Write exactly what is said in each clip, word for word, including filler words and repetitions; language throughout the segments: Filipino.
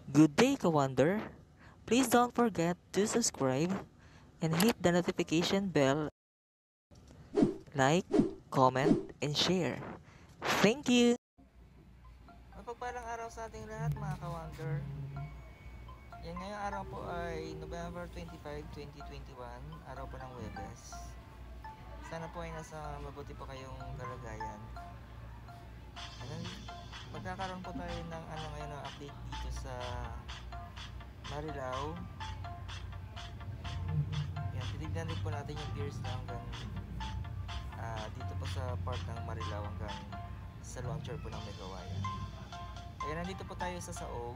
Good day, Kawander. Please don't forget to subscribe and hit the notification bell, like, comment, and share. Thank you! Mapagpalang araw sa ating lahat, mga Kawander. Yan, ngayong araw po ay November twenty-fifth, twenty twenty-one, araw po ng Huwebes. Sana po ay nasa mabuti po kayong kalagayan. Magkakaroon po tayo ng ano ngayon, ng update dito sa Marilao. Yan, titignan din po natin yung piers na hanggang uh, dito po sa part ng Marilao hanggang sa launcher po ng Megawayan. Ayan, nandito po tayo sa Saog.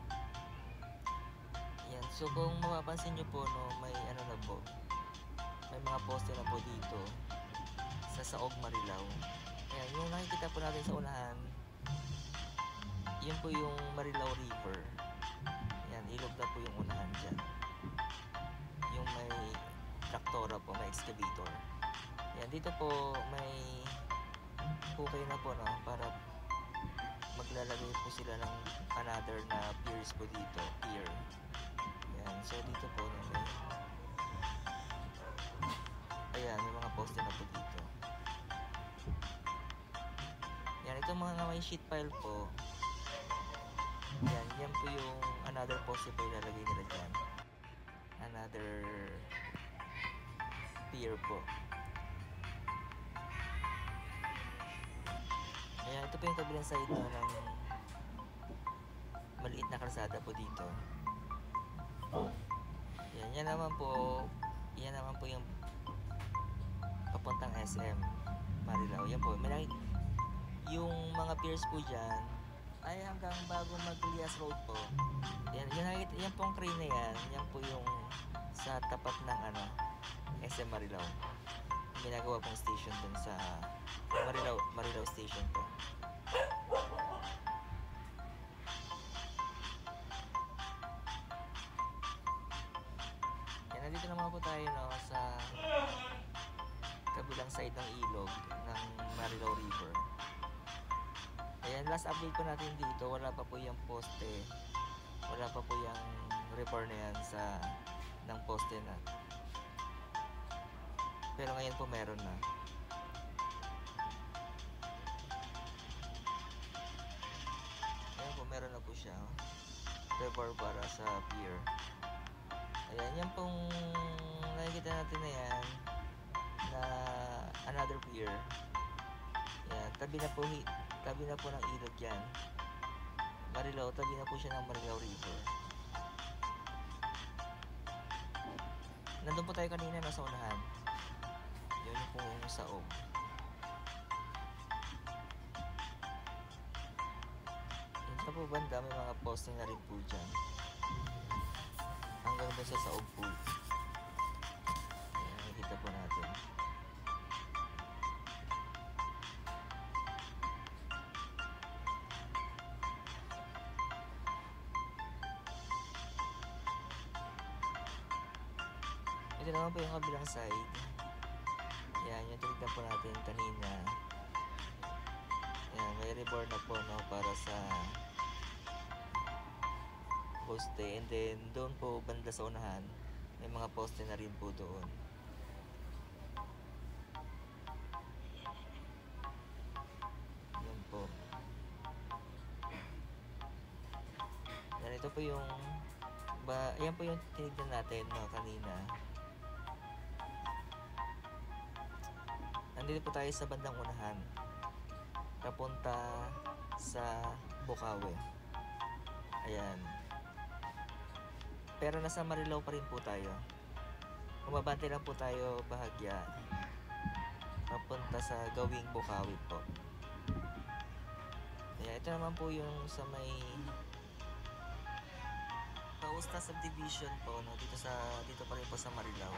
Yan, so kung mapapansin nyo po, no, may ano na po, may mga poste na po dito sa Saog, Marilao. Ayan, yung nakikita po natin sa unahan, yun po yung Marilao River. Yan, ilog na po yung unahan dyan. Yung may traktora po, may excavator. Yan, dito po may hukay na po, no, para maglalagay po sila ng another na piers po dito, pier. Yan, so dito po may, ayan, may mga poste na po dito. Yan, itong mga may sheet pile po, yan, yan po yung another poste po ilalagay nila dyan. Another pier po. Ayan, ito po yung kabilang side na ng maliit na kalsada po dito. Yan, yan naman po, yan naman po yung papuntang S M Marilao. Yan po, may, yung mga piers po dyan ay hanggang bago mag-Lias Road po. Yan, yan, yan pong crane na yan, yan po yung sa tapat ng ano, S M Marilao. Ginagawa pong station dun sa Marilao, Marilao Station po. Yan, nandito naman po tayo, no, sa kabilang side ng ilog ng Marilao River. Ayan, last update po natin dito, wala pa po yung poste, wala pa po yung repair na yan sa ng poste na. Pero ngayon po meron na. Ayan po, meron na po siya, oh, repair para sa pier. Ayan, yan pong nakikita natin na yan na another pier. Ayan, tabi na po tabi na po ng ilog yan. Marilao, tabi na po siya ng Marilao River. Nandun po tayo kanina, nasa unahan. Yun yung po yung Saog. Yun sa po banda, may mga posting na rin po dyan. Hanggang doon sa Saog po. Ayan, nakikita po natin. Ito naman po yung kabilang side. Yan, yung tinignan po natin kanina. Yan, may reborn na po, no, para sa poste. And then, doon po banda sa unahan, may mga poste na rin po doon. Yan po. Yan, ito po yung ba, yan po yung tinignan natin, no, kanina. Nandito po tayo sa bandang unahan, papunta sa Bukawe. Ayan. Pero nasa Marilao pa rin po tayo. Kumabante lang po tayo bahagya papunta sa gawing Bukawe po. Ayan, ito naman po yung sa may Poste subdivision po, no, dito sa dito pa rin po sa Marilao.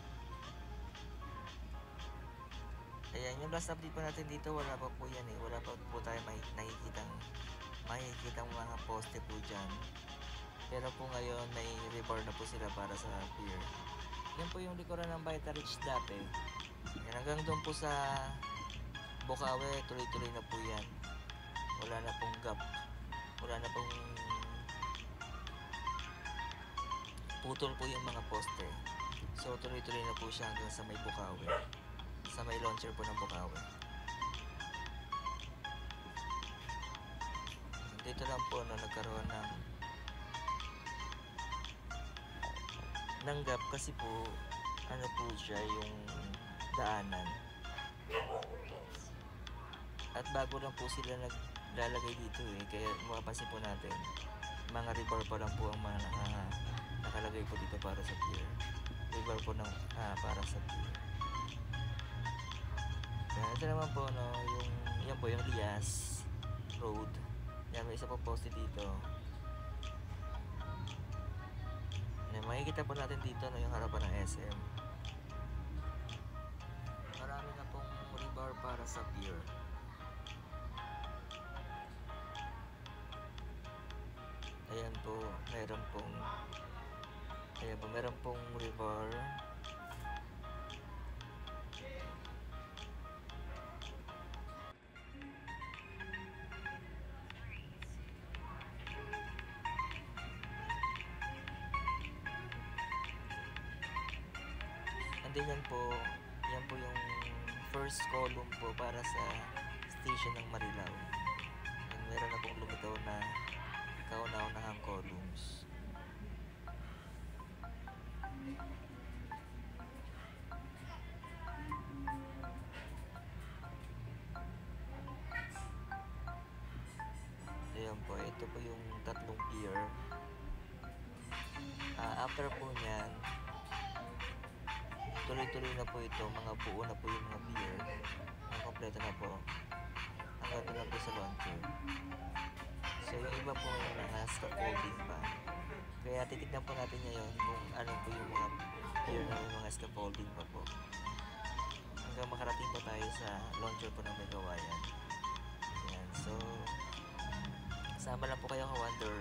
Ayan, yung last update po natin dito, wala pa po yan, eh. Wala pa po tayo may nakikitang makikitang mga poste po dyan. Pero po ngayon may repair na po sila para sa pier. Yan po yung likuran ng Vitarich dati. Yan, hanggang doon po sa Bukawe, tuloy-tuloy na po yan. Wala na pong gap. Wala na pong putol po yung mga poste. So tuloy-tuloy na po siya hanggang sa may Bukawi, sa may launcher po ng Bukawi. Dito lang po no, nagkaroon ng ng gap kasi po ano po siya yung daanan, at bago lang po sila naglalagay dito eh, kaya mapapansin po natin mga rebar pa lang po ang mga naka, nakalagay po dito para sa pier, rebar po ng, ah, para sa pier. Kaya ito naman po no, yung yan po yung Lias Road. Yan, may isa po poste dito. Yan, makikita po natin dito no, yung harapan ng S M. Marami na pong rebar para sa pier. Ayan po, meron pong ayan po, meron pong rebar. And then yan po, yan po yung first column po para sa station ng Marilao. And meron na pong lumitaw na kauna-unahang columns. Ayan po, ito po yung tatlong pier. Uh, after po nyan, tuloy-tuloy na po ito, mga buo na po yung mga pier. Ang kompleto na po. Hanggang doon na po sa launcher. So yung iba po yung mga scaffolding pa. Kaya titignan po natin ngayon kung ano po yung mga pier na may mga scaffolding pa po. Hanggang makarating po tayo sa launcher po ng Megawayan. Ayan, so sama lang po kayo ka-wonder.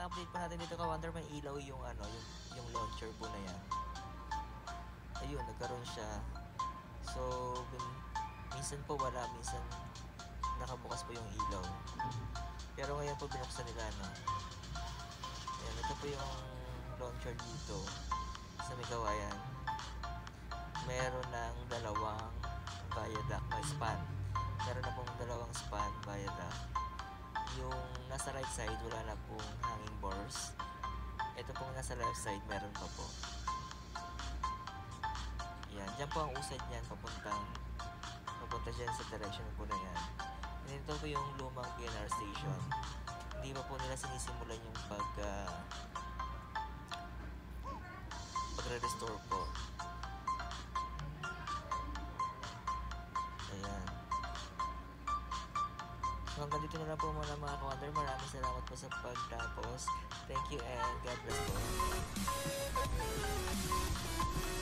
na-update po natin dito ka-wonder, may ilaw yung ano, yung, yung launcher po na yan. Ayun, nagkaroon siya. So, minsan po wala, minsan nakabukas po yung ilaw. Pero ngayon po binuksan nila, no? Ayan, ito po yung launcher dito sa may kawayan. Meron ng dalawang viaduct na span. Meron na pong dalawang span viaduct. Yung nasa right side, wala na pong hanging bars. Ito pong nasa left side, meron pa po. Yan, dyan po ang usad niyan, papuntang papunta dyan sa direction po na yan. And ito po yung lumang P N R station. Hindi pa po nila sinisimulan yung pag uh, pagre-restore po. Ayan. So hanggang dito na lang po muna mga ka-wonder. Maraming salamat po sa pagtapos. Thank you and God bless po.